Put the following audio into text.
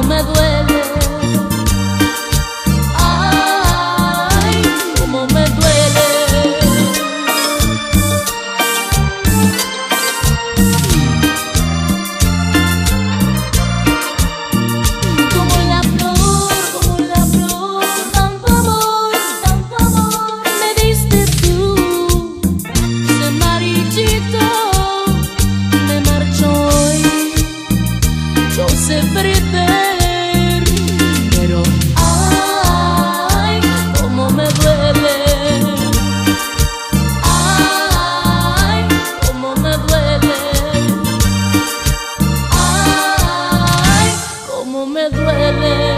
me duele. Ay, cómo me duele. Como la flor, tanto amor me diste tú. Ese marchito me marchó hoy. Yo sé perder, pero ay, cómo me duele. Ay, cómo me duele. Ay, cómo me duele.